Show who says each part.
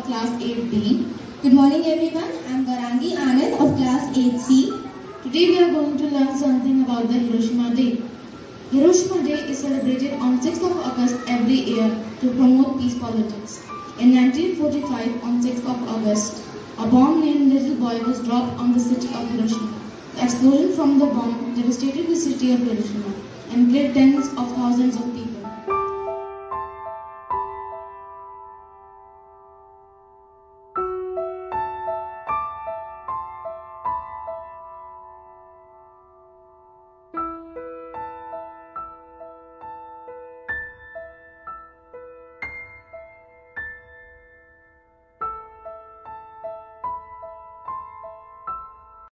Speaker 1: class 8B.
Speaker 2: Good morning everyone, I am Varangi Anand of class 8C.
Speaker 1: Today we are going to learn something about the Hiroshima Day. Hiroshima Day is celebrated on 6th of August every year to promote peace politics. In 1945, on 6th of August, a bomb named Little Boy was dropped on the city of Hiroshima. The explosion from the bomb devastated the city of Hiroshima and killed tens of thousands of people.